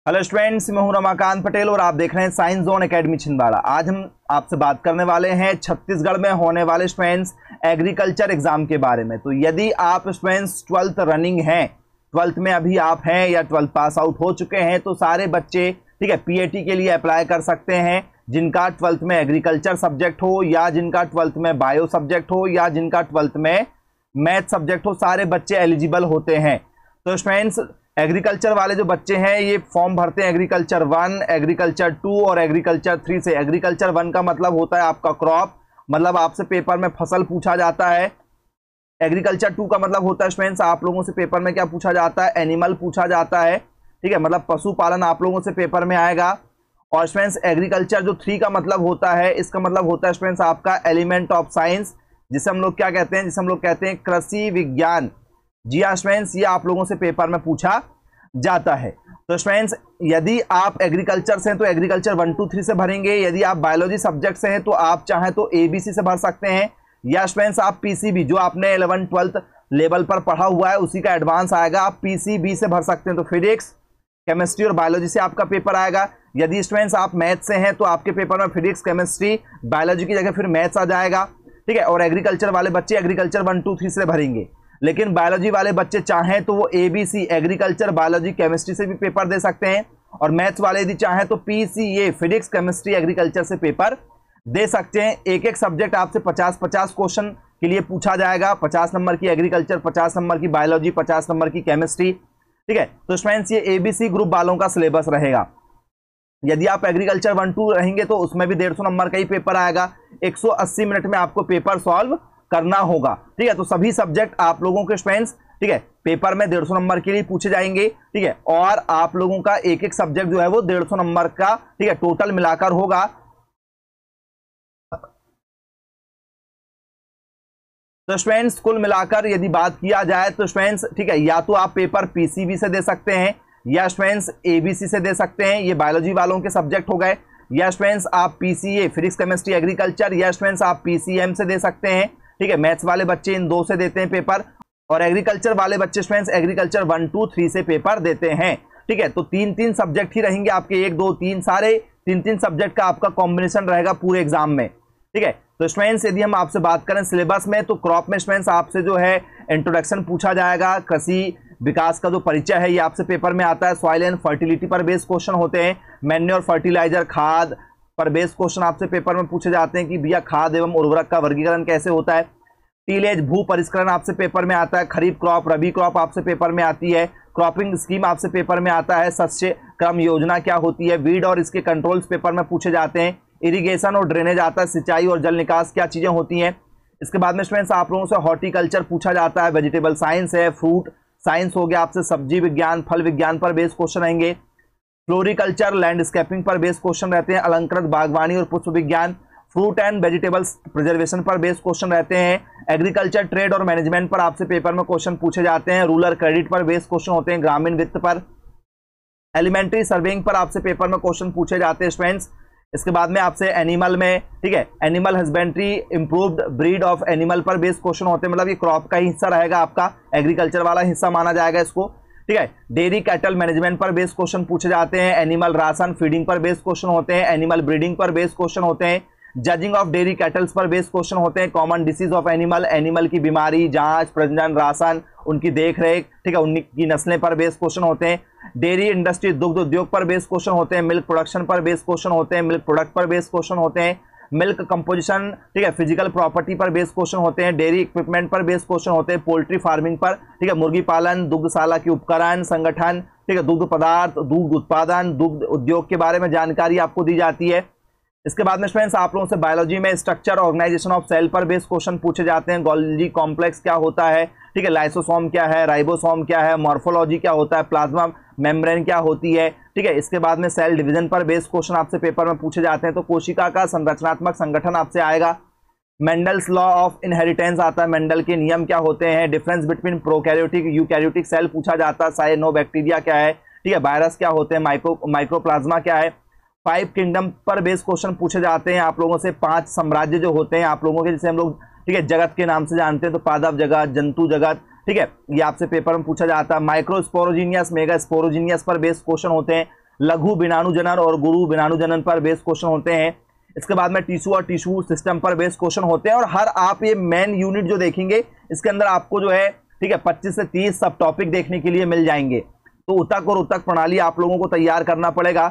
Hello students, मैं हूं रमाकांत पटेल और आप देख रहे हैं साइंस जोन एकेडमी छिंदवाड़ा। आज हम आपसे बात करने वाले हैं छत्तीसगढ़ में होने वाले स्टूडेंट्स एग्रीकल्चर एग्जाम के बारे में। तो यदि आप स्टूडेंट्स 12th रनिंग हैं, 12th में अभी आप हैं या 12th पास आउट हो चुके हैं, तो सारे बच्चे ठीक है पीएटी के लिए अप्लाई कर सकते हैं। जिनका 12th में एग्रीकल्चर सब्जेक्ट हो या जिनका 12th में बायो सब्जेक्ट हो या जिनका 12th में मैथ सब्जेक्ट हो, सारे बच्चे एलिजिबल होते हैं। तो स्टूडेंट्स एग्रीकल्चर वाले जो बच्चे हैं ये फॉर्म भरते हैं एग्रीकल्चर 1, एग्रीकल्चर 2 और एग्रीकल्चर 3 से। एग्रीकल्चर 1 का मतलब होता है आपका क्रॉप, मतलब आपसे पेपर में फसल पूछा जाता है। एग्रीकल्चर 2 का मतलब होता है स्टूडेंट्स आप लोगों से पेपर में क्या पूछा जाता है, एनिमल पूछा जाता है। ठीक है, मतलब पशुपालन आप लोगों से पेपर में आएगा। और स्टूडेंट्स एग्रीकल्चर जो 3 का मतलब होता है, इसका मतलब होता है स्टूडेंट्स आपका एलिमेंट ऑफ साइंस, जिसे हम लोग क्या कहते हैं, जिसे हम लोग कहते हैं कृषि विज्ञान। जी हाँ स्टूडेंट्स, ये आप लोगों से पेपर में पूछा जाता है। तो स्टूडेंट्स यदि आप एग्रीकल्चर से हैं तो एग्रीकल्चर 1, 2, 3 से भरेंगे। यदि आप बायोलॉजी सब्जेक्ट से हैं तो आप चाहें तो एबीसी से भर सकते हैं, या स्टूडेंट्स आप पीसीबी जो आपने 11th 12th लेवल पर पढ़ा हुआ है उसी का एडवांस आएगा, आप पीसीबी से भर सकते हैं। तो फिजिक्स, केमिस्ट्री और बायोलॉजी से आपका पेपर आएगा। यदि स्टूडेंट्स आप मैथ से हैं तो आपके पेपर में फिजिक्स, केमिस्ट्री, बायोलॉजी की जगह फिर मैथ्स आ जाएगा। ठीक है, और एग्रीकल्चर वाले बच्चे एग्रीकल्चर 1, 2, 3 से भरेंगे। लेकिन बायोलॉजी वाले बच्चे चाहें तो वो एबीसी एग्रीकल्चर, बायोलॉजी, केमिस्ट्री से भी पेपर दे सकते हैं। और मैथ्स वाले यदि चाहें तो पीसीए फिजिक्स, केमिस्ट्री, एग्रीकल्चर से पेपर दे सकते हैं। एक एक सब्जेक्ट आपसे 50-50 क्वेश्चन के लिए पूछा जाएगा। 50 नंबर की एग्रीकल्चर, 50 नंबर की बायोलॉजी, 50 नंबर की केमिस्ट्री। ठीक है, तो स्टूडेंट्स ये एबीसी ग्रुप वालों का सिलेबस रहेगा। यदि आप एग्रीकल्चर 1, 2 रहेंगे तो उसमें भी 150 नंबर का ही पेपर आएगा। 180 मिनट में आपको पेपर सॉल्व करना होगा। ठीक है, तो सभी सब्जेक्ट आप लोगों के स्टूडेंट्स ठीक है पेपर में 150 नंबर के लिए पूछे जाएंगे। ठीक है, और आप लोगों का एक एक सब्जेक्ट जो है वो 150 नंबर का ठीक है टोटल मिलाकर होगा। तो स्टूडेंट्स कुल मिलाकर यदि बात किया जाए तो स्टूडेंट्स ठीक है या तो आप पेपर पीसीबी से दे सकते हैं या स्टूडेंट्स एबीसी से दे सकते हैं, ये बायोलॉजी वालों के सब्जेक्ट हो गए। या स्टूडेंट्स आप पीसीए फिजिक्स, केमिस्ट्री, एग्रीकल्चर, या स्टूडेंट्स आप पीसीएम से दे सकते हैं। ठीक है, मैथ्स वाले बच्चे इन 2 से देते हैं पेपर, और एग्रीकल्चर वाले बच्चे स्टूडेंट्स एग्रीकल्चर 1, 2, 3 से पेपर देते हैं। ठीक है, तो 3-3 सब्जेक्ट ही रहेंगे आपके, 1, 2, 3 सारे 3-3 सब्जेक्ट का आपका कॉम्बिनेशन रहेगा पूरे एग्जाम में। ठीक है, तो स्टूडेंट्स यदि हम आपसे बात करें सिलेबस में, तो क्रॉप में स्टूडेंट्स आपसे जो है इंट्रोडक्शन पूछा जाएगा, कृषि विकास का जो परिचय है ये आपसे पेपर में आता है। सॉइल एंड फर्टिलिटी पर बेस्ड क्वेश्चन होते हैं। मैन्योर, फर्टिलाइजर, खाद पर बेस्ड क्वेश्चन आपसे पेपर में पूछे जाते हैं कि भैया खाद एवं उर्वरक का वर्गीकरण कैसे होता है। टीलेज, भू परिष्करण आपसे पेपर में आता है। खरीफ क्रॉप, रबी क्रॉप आपसे पेपर में आती है। क्रॉपिंग स्कीम आपसे पेपर में आता है। शस्य क्रम योजना क्या होती है। वीड और इसके कंट्रोल्स पेपर में पूछे जाते हैं। इरिगेशन और ड्रेनेज आता है। सिंचाई और जल निकास क्या चीज़ें होती हैं। इसके बाद में स्टूडेंट्स आप लोगों से हॉर्टिकल्चर पूछा जाता है। वेजिटेबल साइंस है, फ्रूट साइंस हो गया आपसे, सब्जी विज्ञान, फल विज्ञान पर बेस्ड क्वेश्चन रहेंगे। फ्लोरिकल्चर, लैंडस्केपिंग पर बेस्ड क्वेश्चन रहते हैं। अलंकृत बागवानी और पुष्प विज्ञान, फ्रूट एंड वेजिटेबल्स प्रिजर्वेशन पर बेस्ड क्वेश्चन रहते हैं। एग्रीकल्चर, ट्रेड और मैनेजमेंट पर आपसे पेपर में क्वेश्चन पूछे जाते हैं। रूरल क्रेडिट पर बेस्ड क्वेश्चन होते हैं। ग्रामीण वित्त पर, एलिमेंट्री सर्वेइंग पर आपसे पेपर में क्वेश्चन पूछे जाते हैं स्टूडेंट्स। इसके बाद में आपसे एनिमल में ठीक है animal husbandry, improved breed of animal पर बेस्ड क्वेश्चन होते हैं। मतलब ये क्रॉप का ही हिस्सा रहेगा, आपका एग्रीकल्चर वाला हिस्सा माना जाएगा इसको। ठीक है, डेयरी कैटल मैनेजमेंट पर बेस्ड क्वेश्चन पूछे जाते हैं। एनिमल राशन फीडिंग पर बेस्ड क्वेश्चन होते हैं। एनिमल ब्रीडिंग पर बेस्ड क्वेश्चन होते हैं। जजिंग ऑफ डेयरी कैटल्स पर बेस्ड क्वेश्चन होते हैं। Common disease of animal, animal की बीमारी, जांच, प्रजनन, राशन, उनकी देखरेख, ठीक है, उनकी नस्लें पर बेस्ड क्वेश्चन होते हैं। डेयरी इंडस्ट्री, दुग्ध उद्योग पर बेस्ड क्वेश्चन होते हैं। मिल्क प्रोडक्शन पर बेस्ड क्वेश्चन होते हैं। मिल्क प्रोडक्ट पर बेस्ड क्वेश्चन होते हैं। मिल्क कंपोजिशन, ठीक है, फिजिकल प्रॉपर्टी पर बेस्ड क्वेश्चन होते हैं। डेयरी इक्विपमेंट पर बेस्ड क्वेश्चन होते हैं। पोल्ट्री फार्मिंग पर, ठीक है, मुर्गी पालन, दुग्धशाला के उपकरण, संगठन, ठीक है, दुग्ध पदार्थ, दुग्ध उत्पादन, दुग्ध उद्योग के बारे में जानकारी आपको दी जाती है। इसके बाद में स्टूडेंट्स आप लोगों से बायोलॉजी में स्ट्रक्चर, ऑर्गेनाइजेशन ऑफ सेल पर बेस्ड क्वेश्चन पूछे जाते हैं। गोल्गी कॉम्प्लेक्स क्या होता है, ठीक है, लाइसोसोम क्या है, राइबोसोम क्या है, मॉर्फोलॉजी क्या होता है, प्लाज्मा मेम्ब्रेन क्या होती है। ठीक है, इसके बाद में सेल डिवीजन पर बेस्ड क्वेश्चन आपसे पेपर में पूछे जाते हैं। तो कोशिका का संरचनात्मक संगठन आपसे आएगा। मेंडल्स लॉ ऑफ इनहेरिटेंस आता है, मेंडल के नियम क्या होते हैं। Difference between prokaryotic eukaryotic cell पूछा जाता है। साइनोबैक्टीरिया क्या है, ठीक है, वायरस क्या होते हैं, माइक्रोप्लाज्मा क्या है। 5 किंगडम पर बेस्ड क्वेश्चन पूछे जाते हैं आप लोगों से। 5 साम्राज्य जो होते हैं आप लोगों के, जिसे हम लोग ठीक है जगत के नाम से जानते हैं, तो पादप जगत, जंतु जगत, ठीक है, ये आपसे पेपर में पूछा जाता है। माइक्रोस्पोरोजीनियस, मेगा स्पोरोजीनियस पर बेस्ड क्वेश्चन होते हैं। लघु बिनाणुजनन और गुरु बिनाणुजनन पर बेस्ड क्वेश्चन होते हैं। इसके बाद में टिश्यू और टिश्यू सिस्टम पर बेस्ड क्वेश्चन होते हैं। और हर आप ये मेन यूनिट जो देखेंगे इसके अंदर आपको जो है ठीक है 25 से 30 सब टॉपिक देखने के लिए मिल जाएंगे। तो ऊतक और ऊतक प्रणाली आप लोगों को तैयार करना पड़ेगा।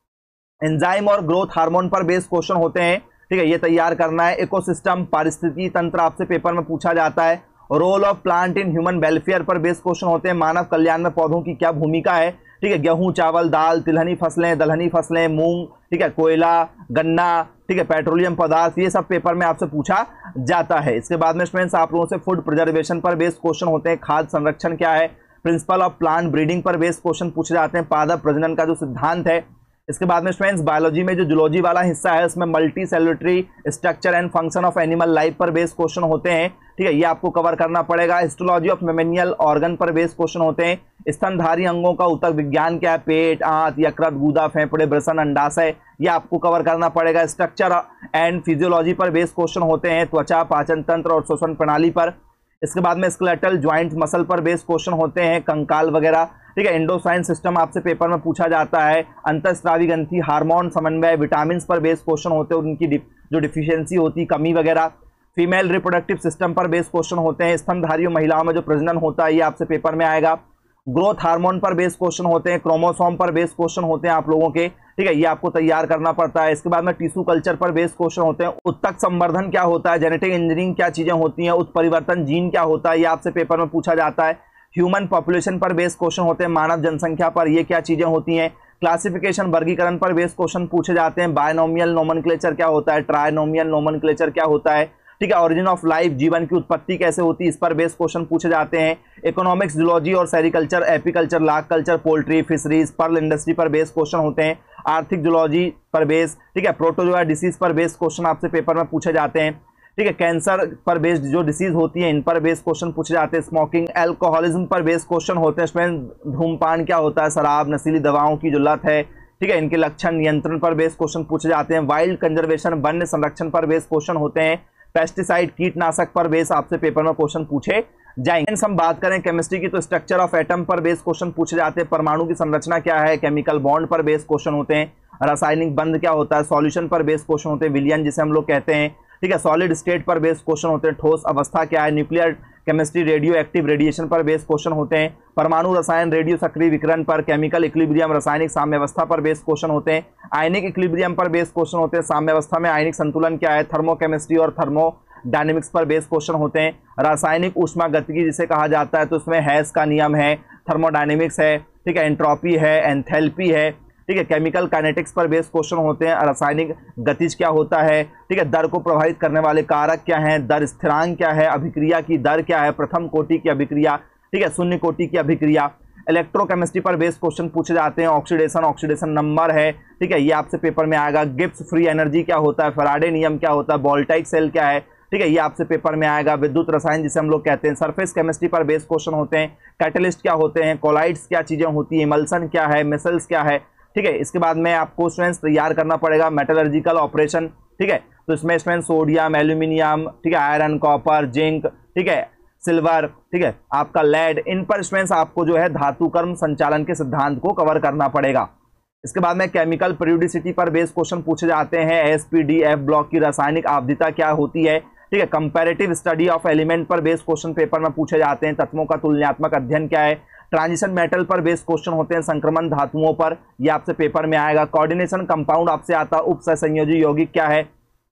एंजाइम और ग्रोथ हार्मोन पर बेस्ड क्वेश्चन होते हैं, ठीक है, ये तैयार करना है। इकोसिस्टम पारिस्थितिकी तंत्र आपसे पेपर में पूछा जाता है। Role of plant in human welfare पर बेस्ड क्वेश्चन होते हैं। मानव कल्याण में पौधों की क्या भूमिका है, ठीक है। गेहूं, चावल, दाल, तिलहनी फसलें, दलहनी फसलें, मूंग, ठीक है, कोयला, गन्ना, ठीक है, पेट्रोलियम पदार्थ, ये सब पेपर में आपसे पूछा जाता है। इसके बाद में स्टूडेंट्स आप लोगों से फूड प्रिजर्वेशन पर बेस्ड क्वेश्चन होते हैं। खाद्य संरक्षण क्या है, प्रिंसिपल ऑफ प्लांट ब्रीडिंग पर बेस्ड क्वेश्चन पूछे जाते हैं। पादप प्रजनन का जो सिद्धांत है। इसके बाद में स्टूडेंट्स बायोलॉजी में जो जूलॉजी वाला हिस्सा है उसमें multicellular structure and function of animal life पर बेस्ड क्वेश्चन होते हैं, ठीक है, ये आपको कवर करना पड़ेगा। हिस्टोलॉजी ऑफ मेमेनियल ऑर्गन पर बेस्ड क्वेश्चन होते हैं। स्तनधारी अंगों का ऊतक विज्ञान क्या है, पेट, आंत, यकृत, गूदा, फेफड़े, वृषण, अंडाशय, ये आपको कवर करना पड़ेगा। स्ट्रक्चर एंड फिजियोलॉजी पर बेस्ड क्वेश्चन होते हैं। त्वचा, पाचन तंत्र और श्वसन प्रणाली पर। इसके बाद में स्केलेटल जॉइंट मसल पर बेस्ड क्वेश्चन होते हैं, कंकाल वगैरह, ठीक है। एंडोक्राइन सिस्टम आपसे पेपर में पूछा जाता है। अंतःस्रावी ग्रंथि, हार्मोन समन्वय, विटामिन पर बेस्ड क्वेश्चन होते हैं, उनकी जो डिफिशियंसी होती, कमी वगैरह। फीमेल रिप्रोडक्टिव सिस्टम पर बेस्ड क्वेश्चन होते हैं। स्तनधारी महिलाओं में जो प्रजनन होता है ये आपसे पेपर में आएगा। ग्रोथ हार्मोन पर बेस्ड क्वेश्चन होते हैं। क्रोमोसोम पर बेस्ड क्वेश्चन होते हैं आप लोगों के, ठीक है, ये आपको तैयार करना पड़ता है। इसके बाद में टिश्यू कल्चर पर बेस्ड क्वेश्चन होते हैं। उत्तक संवर्धन क्या होता है, जेनेटिक इंजीनियरिंग क्या चीजें होती हैं, उत्परिवर्तन जीन क्या होता है, ये आपसे पेपर में पूछा जाता है। ह्यूमन पॉपुलेशन पर बेस्ड क्वेश्चन होते हैं। मानव जनसंख्या पर ये क्या चीजें होती हैं। क्लासिफिकेशन वर्गीकरण पर बेस्ड क्वेश्चन पूछे जाते हैं। बायनोमियल नोमेनक्लेचर क्या होता है, ट्राइनोमियल नोमेनक्लेचर क्या होता है, ठीक है। ऑरिजिन ऑफ लाइफ, जीवन की उत्पत्ति कैसे होती है, इस पर बेस्ड क्वेश्चन पूछे जाते हैं। इकोनॉमिक्स, जूलॉजी और sericulture, apiculture, lac culture, poultry, fisheries, pearl industry पर बेस्ड क्वेश्चन होते हैं। आर्थिक जूलॉजी पर बेस्ड, ठीक है। प्रोटोजोआ डिसीज पर बेस्ड क्वेश्चन आपसे पेपर में पूछे जाते हैं, ठीक है। कैंसर पर बेस्ड जो डिसीज होती है इन पर बेस्ड क्वेश्चन पूछे जाते हैं। स्मोकिंग, अल्कोहलिज्म पर बेस्ड क्वेश्चन होते हैं। इसमें धूमपान क्या होता है, शराब, नशीली दवाओं की जो लत है, ठीक है, इनके लक्षण, नियंत्रण पर बेस्ड क्वेश्चन पूछे जाते हैं। वाइल्ड कंजर्वेशन, वन्य संरक्षण पर बेस्ड क्वेश्चन होते हैं। पेस्टिसाइड, कीटनाशक पर बेस आपसे पेपर में क्वेश्चन पूछे जाएंगे। हम बात करें केमिस्ट्री की तो स्ट्रक्चर ऑफ एटम पर बेस क्वेश्चन पूछे जाते हैं। परमाणु की संरचना क्या है, केमिकल बॉन्ड पर बेस क्वेश्चन होते हैं। रासायनिक बंध क्या होता है, सॉल्यूशन पर बेस क्वेश्चन होते हैं, विलयन जिसे हम लोग कहते हैं, ठीक है। सॉलिड स्टेट पर बेस क्वेश्चन होते हैं। ठोस अवस्था क्या है, nuclear chemistry, radioactive radiation पर बेस क्वेश्चन होते हैं। परमाणु रसायन, रेडियो सक्रिय विकिरण पर, केमिकल इक्विलिब्रियम, रासायनिक साम्यावस्था पर बेस क्वेश्चन होते हैं। आयनिक इक्विलिब्रियम पर बेस क्वेश्चन होते हैं। साम्यावस्था में आयनिक संतुलन क्या है, थर्मोकेमिस्ट्री और थर्मोडायनेमिक्स पर बेस क्वेश्चन होते हैं। रासायनिक ऊष्मा गतिकी जिसे कहा जाता है तो उसमें हैस का नियम है, थर्मोडायनेमिक्स है, ठीक है, एंट्रोपी है, एंथैल्पी है, ठीक है। केमिकल काइनेटिक्स पर बेस्ड क्वेश्चन होते हैं। रासायनिक गतिज क्या होता है, ठीक है। दर को प्रभावित करने वाले कारक क्या हैं, दर स्थिरांक क्या है, अभिक्रिया की दर क्या है, प्रथम कोटि की अभिक्रिया, ठीक है, शून्य कोटि की अभिक्रिया। इलेक्ट्रोकेमिस्ट्री पर बेस्ड क्वेश्चन पूछे जाते हैं। ऑक्सीडेशन नंबर है, ठीक है, ये आपसे पेपर में आएगा। गिब्स फ्री एनर्जी क्या होता है, फैराडे नियम क्या होता है, वोल्टाइक सेल क्या है, ठीक है, ये आपसे पेपर में आएगा। विद्युत रसायन जिसे हम लोग कहते हैं। सरफेस केमिस्ट्री पर बेस्ड क्वेश्चन होते हैं। कैटलिस्ट क्या होते हैं, कोलाइड्स क्या चीजें होती है, इमल्सन क्या है, मिसल्स क्या है, ठीक है। इसके बाद में आपको स्टूडेंट्स तैयार करना पड़ेगा मेटलर्जिकल ऑपरेशन, ठीक है, तो इसमें स्टूडेंट्स सोडियम, एल्यूमिनियम, ठीक है, आयरन, कॉपर, जिंक, ठीक है, सिल्वर, ठीक है, आपका लेड, इन पर स्टूडेंट्स आपको जो है धातु कर्म संचालन के सिद्धांत को कवर करना पड़ेगा। इसके बाद में केमिकल पेरियोडिसिटी पर बेस्ड क्वेश्चन पूछे जाते हैं। एसपीडीएफ ब्लॉक की रासायनिक आवधिकता क्या होती है, ठीक है। कंपैरेटिव स्टडी ऑफ एलिमेंट पर बेस्ड क्वेश्चन पेपर में पूछे जाते हैं। तत्वों का तुलनात्मक अध्ययन क्या है। ट्रांजिशन मेटल पर बेस्ड क्वेश्चन होते हैं। संक्रमण धातुओं पर, ये आपसे पेपर में आएगा। कोऑर्डिनेशन कंपाउंड आपसे आता है। उपसहसंयोजी यौगिक क्या है।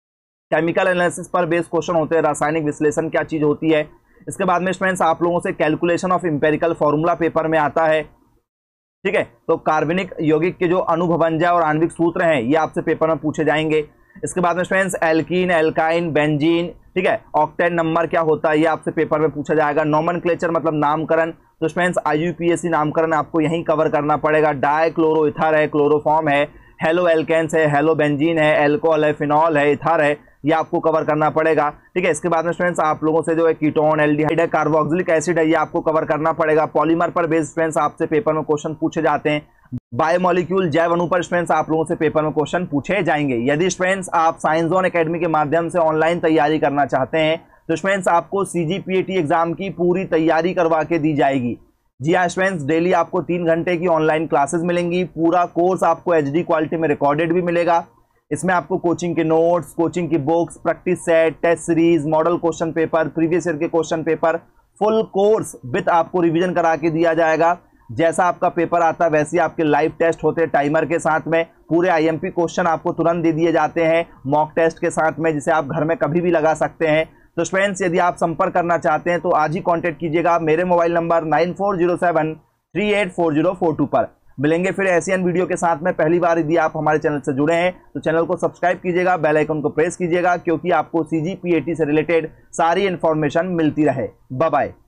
केमिकल एनालिसिस पर बेस्ड क्वेश्चन होते हैं। रासायनिक विश्लेषण क्या चीज होती है। इसके बाद में स्टूडेंट्स आप लोगों से calculation of empirical formula paper में आता है, ठीक है, तो कार्बनिक यौगिक के जो अनुभवंजय और आणविक सूत्र हैं ये आपसे पेपर में पूछे जाएंगे। इसके बाद में स्टूडेंट्स एल्कीन, एल्काइन, बेंजीन, ठीक है, ऑक्टेन नंबर क्या होता है ये आपसे पेपर में पूछा जाएगा। नोमेनक्लेचर मतलब नामकरण, तो स्टूडेंट्स IUPAC नामकरण आपको यहीं कवर करना पड़ेगा। डाइक्लोरोइथर है, क्लोरोफॉर्म है, हेलो एल्केन्स है, हेलो बेंजीन है, एल्कोहल है, फिनॉल है, इथर है, ये आपको कवर करना पड़ेगा, ठीक है। इसके बाद में स्टूडेंट्स आप लोगों से जो है कीटोन, एल्डिहाइड है, कार्बोक्सिलिक एसिड है, ये आपको कवर करना पड़ेगा। पॉलीमर पर बेस्ड स्टूडेंट्स आपसे पेपर में क्वेश्चन पूछे जाते हैं। बायोमोलिक्यूल, जैव अणु पर स्टूडेंट्स आप लोगों से पेपर में क्वेश्चन पूछे जाएंगे। यदि स्टूडेंट्स आप साइंस जोन एकेडमी के माध्यम से ऑनलाइन तैयारी करना चाहते हैं तो स्टूडेंट्स आपको CGPAT एग्जाम की पूरी तैयारी करवा के दी जाएगी। जी हाँ स्टूडेंट्स, डेली आपको 3 घंटे की ऑनलाइन क्लासेस मिलेंगी। पूरा कोर्स आपको HD क्वालिटी में रिकॉर्डेड भी मिलेगा। इसमें आपको कोचिंग के नोट्स, कोचिंग की books, practice set, test series, model question paper, previous year के question paper, full course with आपको रिवीजन करा के दिया जाएगा। जैसा आपका पेपर आता है वैसे आपके लाइव टेस्ट होते हैं टाइमर के साथ में। पूरे IMP क्वेश्चन आपको तुरंत दे दिए जाते हैं मॉक टेस्ट के साथ में, जिसे आप घर में कभी भी लगा सकते हैं। तो स्टूडेंट्स, यदि आप संपर्क करना चाहते हैं तो आज ही कांटेक्ट कीजिएगा मेरे मोबाइल नंबर 9407384042 पर। मिलेंगे फिर ऐसी वीडियो के साथ में। पहली बार यदि आप हमारे चैनल से जुड़े हैं तो चैनल को सब्सक्राइब कीजिएगा, बेल आइकन को प्रेस कीजिएगा, क्योंकि आपको CGPAT से रिलेटेड सारी इंफॉर्मेशन मिलती रहे। Bye bye.